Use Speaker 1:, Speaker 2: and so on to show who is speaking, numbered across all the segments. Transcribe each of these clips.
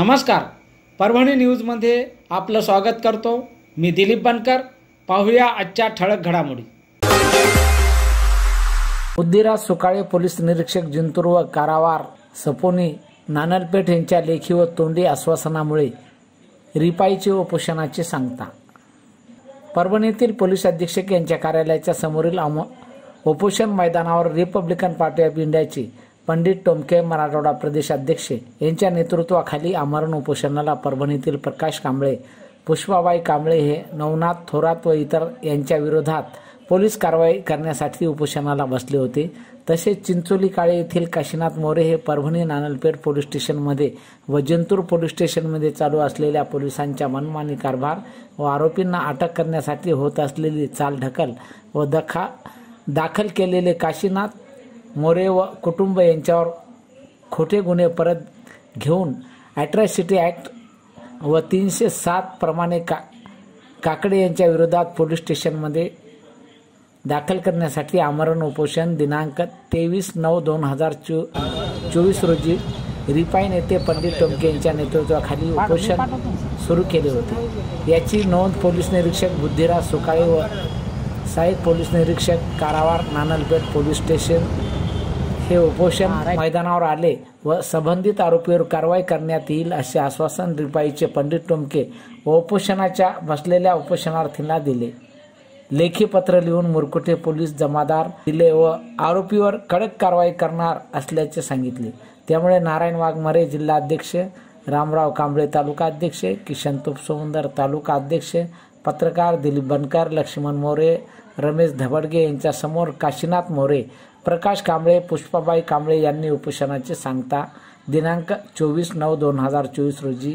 Speaker 1: नमस्कार, परभणी न्यूजमध्ये आपलं स्वागत करतो। मी दिलीप बनकर। पाहूया आजच्या ठळक घडामोडी। बुद्धिराज सुकाळे पोलीस निरीक्षक जिंतूर व कारावार सपोनी नानलपेठ यांच्या लेखी व तोंडी आश्वासनामुळे रिपाईची उपोषणाची सांगता। परभणीतील पोलीस अधीक्षक यांच्या कार्यालयाच्या समोरील उपोषण मैदानावर रिपब्लिकन पार्टी ऑफ इंडियाचे पंडित टोमके मराठवाडा प्रदेश अध्यक्ष यांच्या नेतृत्वाखाली आमरण उपोषणाला परभणीतील प्रकाश कांबळे, पुष्पाबाई कांबळे हे नवनाथ थोरात व इतर यांच्या विरोधात पोलीस कारवाई करण्यासाठी उपोषणाला बसले होते। तसेच चिंचोली काळे येथील काशीनाथ मोरे हे परभणी नानलपेठ पोलीस स्टेशनमध्ये व जिंतूर पोलीस स्टेशनमध्ये चालू असलेल्या पोलिसांच्या मनमानी कारभार व आरोपींना अटक करण्यासाठी होत असलेली चालढकल व दाखल केलेले काशीनाथ मोरे व कुटुंब यांच्यावर खोटे गुन्हे परत घेऊन ॲट्रॉसिटी ॲक्ट व 307 प्रमाणे काकडे यांच्या विरोधात पोलीस स्टेशनमध्ये दाखल करण्यासाठी आमरण उपोषण दिनांक 23/9/2024 रोजी रिपाईन येथे पंडित टोमके यांच्या नेतृत्वाखाली उपोषण सुरू केले होते। याची नोंद पोलीस निरीक्षक बुद्धिराज सुकाळे व सहाय्यक पोलीस निरीक्षक कारावार नानलपेठ पोलीस स्टेशन हे उपोषण मैदानावर आले व संबंधित आरोपीवर कारवाई करण्यात येईल असे आश्वासन रिपाईचे पंडित टोमके व उपोषणाच्या बसलेल्या उपोषणार्थींना दिले। लेखी पत्र लिहून मुरकुटे पोलीस जमादार दिले व आरोपीवर कडक कारवाई करणार असल्याचे सांगितले। त्यामुळे नारायण वाघमारे जिल्हा अध्यक्ष, रामराव कांबळे तालुका अध्यक्ष, किशन तुपसुंदर तालुका अध्यक्ष, पत्रकार दिलीप बनकर, लक्ष्मण मोरे, रमेश धबडगे यांच्या समोर काशीनाथ मोरे, प्रकाश कांबळे, पुष्पाबाई कांबळे यांनी उपोषणाची सांगता दिनांक 24/9/2024 रोजी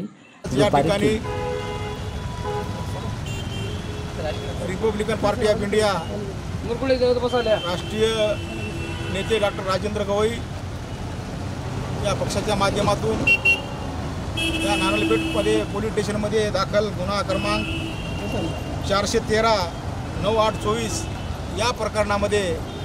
Speaker 2: रिपब्लिकन पार्टी ऑफ इंडिया राष्ट्रीय नेते डॉक्टर राजेंद्र गवई या पक्षाच्या माध्यमातून या नानलपेठमध्ये पोलीस स्टेशनमध्ये दाखल गुन्हा क्रमांक 413/9/8/24 या प्रकरणामध्ये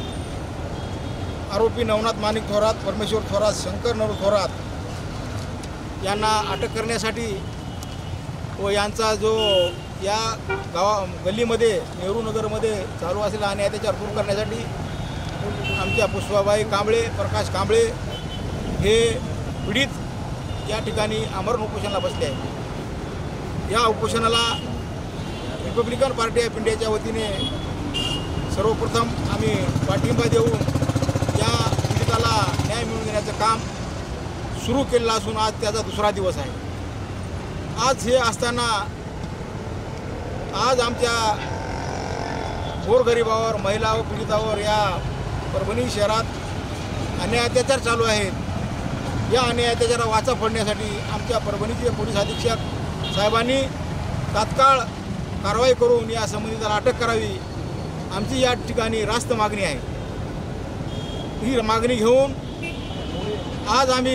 Speaker 2: आरोपी नवनाथ माणिक थोरात, परमेश्वर थोरात, शंकर नरू थोरात यांना अटक करण्यासाठी व यांचा जो या गल्लीमध्ये नेहरू नगरमध्ये चालू असलेला अन्याय त्याच्यावर दूर करण्यासाठी आमच्या पुष्पाबाई कांबळे, प्रकाश कांबळे हे पीडित या ठिकाणी आमरण उपोषणाला बसले आहे। या उपोषणाला रिपब्लिकन पार्टी ऑफ इंडियाच्या वतीने सर्वप्रथम आम्ही पाठिंबा देऊन या पीडिताला न्याय मिळवून देण्याचं काम सुरू केलेलं असून आज त्याचा दुसरा दिवस आहे। आज हे असताना आज आमच्या गोरगरिबावर, महिला व पीडितावर या परभणी शहरात अन्याय अत्याचार चालू आहेत। या अन्याय अत्याचाराला वाचा फोडण्यासाठी आमच्या परभणीचे पोलीस अधीक्षक साहेबांनी तात्काळ कारवाई करून या संबंधिताला अटक करावी, आमची या ठिकाणी रास्त मागणी आहे। ही मागणी घेऊन आज आम्ही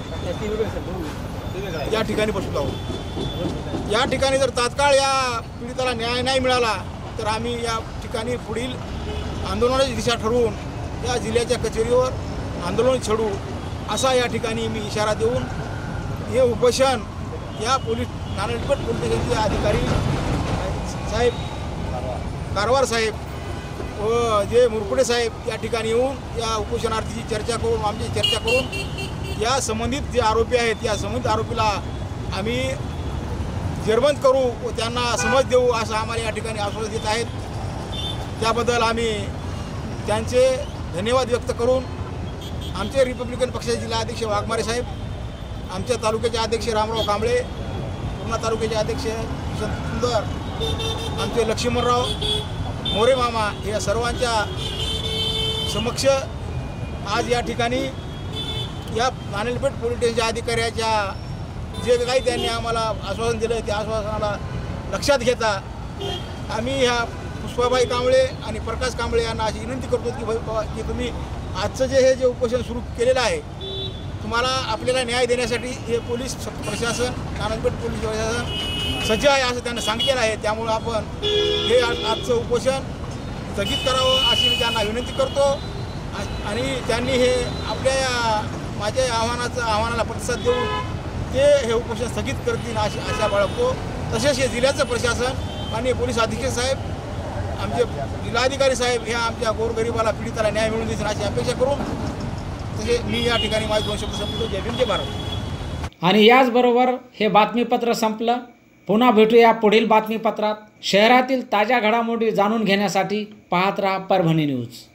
Speaker 2: या ठिकाणी बसलो आहोत। या ठिकाणी जर तात्काळ या पीडिताला न्याय नाही मिळाला तर आम्ही या ठिकाणी पुढील आंदोलनाची दिशा ठरवून या जिल्ह्याच्या कचेरीवर आंदोलन छेडू असा या ठिकाणी मी इशारा देऊन हे उपोषण या नानलपेठ पोलीस स्टेशनचे अधिकारी साहेब, कारवार साहेब व जे मुरकुटे साहेब या ठिकाणी येऊन या उपोषणार्थीची चर्चा करून, आमची चर्चा करून या संबंधित जे आरोपी आहेत या संबंधित आरोपीला आम्ही जेरबंद करू व त्यांना समज देऊ असं आम्हाला या ठिकाणी आश्वासन देत आहेत। त्याबद्दल आम्ही त्यांचे धन्यवाद व्यक्त करून आमचे रिपब्लिकन पक्षाचे जिल्हा अध्यक्ष वाघमारे साहेब, आमच्या तालुक्याचे अध्यक्ष रामराव कांबळे, पूर्णा तालुक्याचे अध्यक्ष किशन तुपसुंदर, आमचे लक्ष्मणराव मोरे मामा या सर्वांच्या समक्ष आज या ठिकाणी या नानलपेठ पोलीस स्टेशनच्या अधिकाऱ्याच्या जे काही त्यांनी आम्हाला आश्वासन दिलं त्या आश्वासनाला लक्षात घेता आम्ही ह्या पुष्पाबाई कांबळे आणि प्रकाश कांबळे यांना अशी विनंती करतो की तुम्ही आजचं हे उपोषण सुरू केलेलं आहे, तुम्हाला आपल्याला न्याय देण्यासाठी हे पोलीस प्रशासन, नानलपेठ पोलीस प्रशासन सज्ज आहे असं त्यांना सांगितलेलं आहे। त्यामुळे आपण हे आजचं उपोषण स्थगित करावं अशी मी त्यांना विनंती करतो आणि त्यांनी हे आपल्या माझ्या आव्हानाला प्रतिसाद देऊन ते हे उपोषण स्थगित करतील अशी आशा बाळगतो. तसेच हे जिल्ह्याचं प्रशासन माननीय पोलीस अधीक्षक साहेब, आमचे जिल्हाधिकारी साहेब हे आमच्या गोरगरिबाला पीडिताला न्याय मिळवून देतील अशी अपेक्षा करून तसे मी या ठिकाणी माझे 2 शब्द संपवतो. जय भीम, जय भारत.
Speaker 1: आणि याचबरोबर हे बातमीपत्र संपलं. पुन्हा भेटूया पुढील बातमीपत्रात. शहरातील ताज्या घडामोडी जाणून घेण्यासाठी पाहत राहा परभणी न्यूज.